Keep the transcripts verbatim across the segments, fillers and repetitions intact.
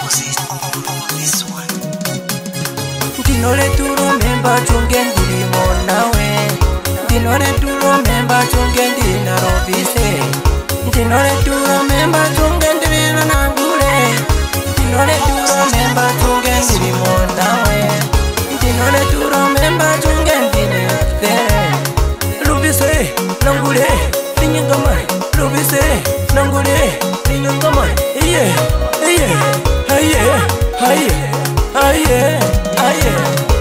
Dinore to remember chungen diri monawe. Dinore to remember chungen diri narobise. Dinore to remember chungen diri nanagule. Dinore to remember chungen diri monawe. Dinore to remember chungen diri there. Rubise nangule linyangama. Rubise nangule linyangama. Yeah, yeah, yeah, yeah, yeah. Aye.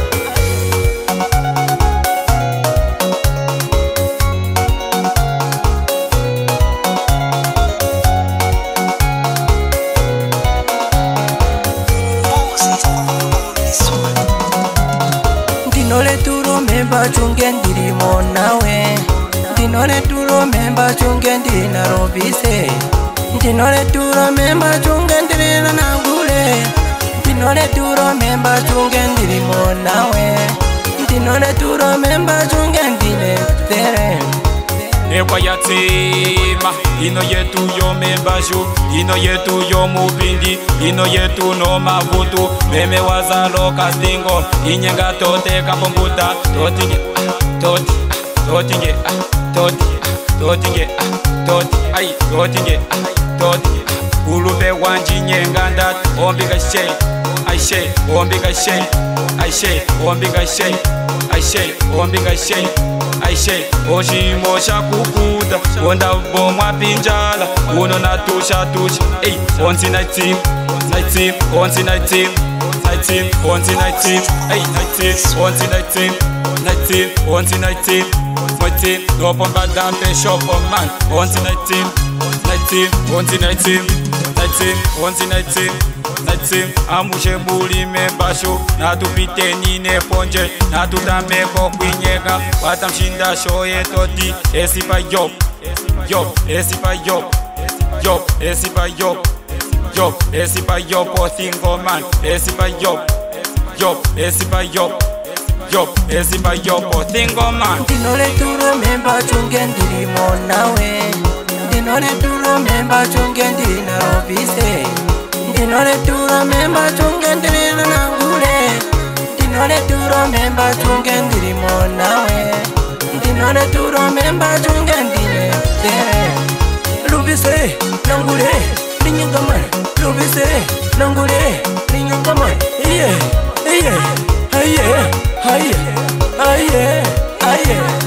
Dinore to remember chungen diri monawe. Dinore to remember chungen diri narobise. Dinore to remember chungen diri nanagule. Dinore to remember chungen diri monawe. Dinore to remember chungen diri there. Ewa yatima, ino yetu yo membashu, ino yetu yo mubindi, ino yetu no mavutu, meme wazalo kastingo, inyenga tote kapombuta, totinge, toti, totinge, toti, totinge, toti, ay, totinge, toti, ulube wanji nyenga ombika shay, I say, ombika shay, I say, ombika shay, I say, ombika shay. I say, Oshimo Shakukuda, Wanda Bomwa Pinjala, Uno Natusha Tush, eight, once in nineteen, nineteen, once in nineteen, nineteen, once in nineteen, eight, nineteen, once in nineteen, nineteen, once in nineteen, nineteen, Lopon Badampe Shop of Man, once in nineteen, nineteen, once in nineteen, nineteen, once in nineteen. Amushe buli membasho natupite nine ponje natutameko kwinyeka watamshinda shoye toti esipa yop yop esipa yop yop esipa yop yop esipa yop o single man esipa yop yop esipa yop yop esipa yop o single man. Dinore to remember chungen diri monawe. Dinore to remember chungen diri narobise. Dinore to remember chungen diri nanagule. Dinore to remember chungen diri monawe. Dinore to remember chungen diri there. Rubise nangule linyangama. Rubise nangule linyangama. Yeah, yeah, yeah, yeah, yeah, yeah.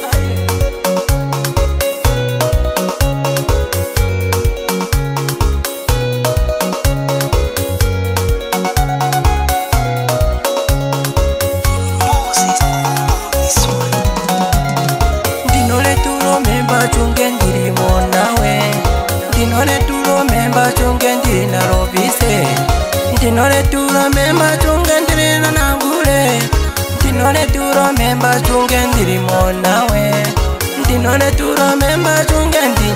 Chungen diri monawe. Dinore to remember chungen diri narobise. Dinore to remember chungen diri nanagule. Dinore to remember chungen diri monawe. Dinore to remember chungen diri